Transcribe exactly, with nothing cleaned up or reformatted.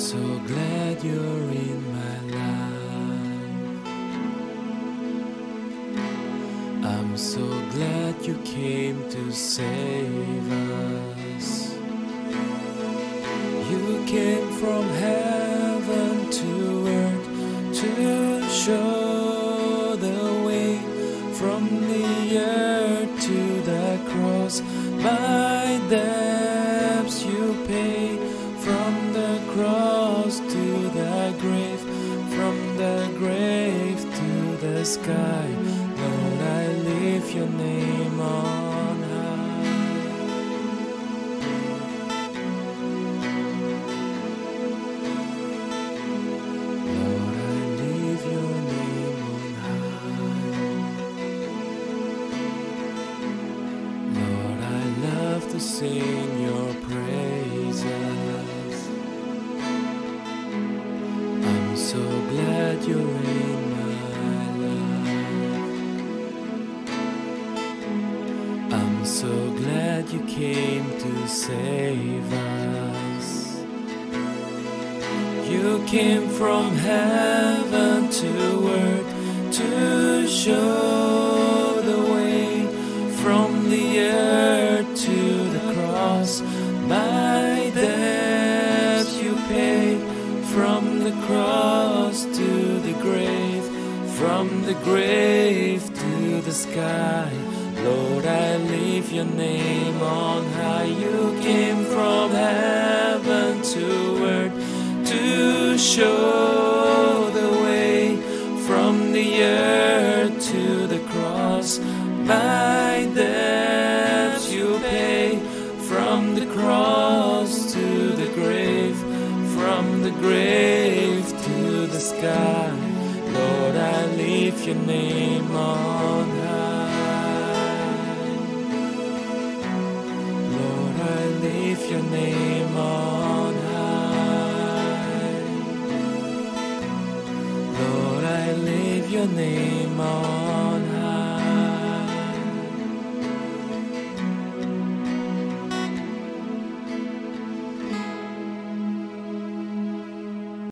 so glad you're in my life. I'm so glad you came to save us. You came from heaven to earth to show the way, from the earth to the cross. My debts you pay, from the cross to the grave, from the grave to the sky. Lord, I lift your name on high. Lord, I lift your name on high. Lord, I love to sing your praises. I'm so glad you're in my life. I'm so glad you came to save us. You came from heaven to earth to show the way, from the earth to the cross. My debts you paid, from the cross to the grave, from the grave to the sky. Lord, I lift your name on high. You came from heaven to earth to show the way, from the earth to the cross. My debts you pay, from the cross to the grave, from the grave to the sky. Lord, I lift your name on high. Lord, I lift your name on high.